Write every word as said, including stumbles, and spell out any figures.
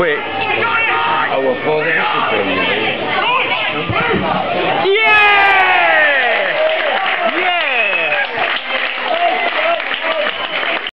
quick. I will pull the history for you.